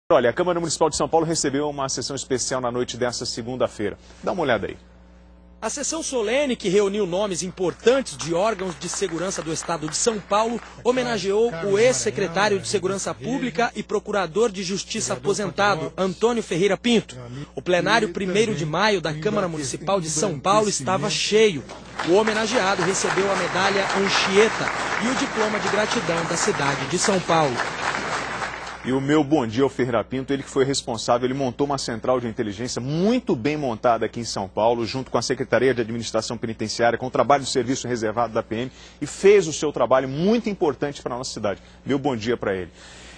Olha, a Câmara Municipal de São Paulo recebeu uma sessão especial na noite desta segunda-feira. Dá uma olhada aí. A sessão solene, que reuniu nomes importantes de órgãos de segurança do Estado de São Paulo, homenageou o ex-secretário de Segurança Pública e procurador de Justiça aposentado, Antônio Ferreira Pinto. O plenário 1º de maio da Câmara Municipal de São Paulo estava cheio. O homenageado recebeu a medalha Anchieta e o diploma de gratidão da cidade de São Paulo. E o meu bom dia ao Ferreira Pinto, ele que foi responsável, ele montou uma central de inteligência muito bem montada aqui em São Paulo, junto com a Secretaria de Administração Penitenciária, com o trabalho de serviço reservado da PM, e fez o seu trabalho muito importante para a nossa cidade. Meu bom dia para ele.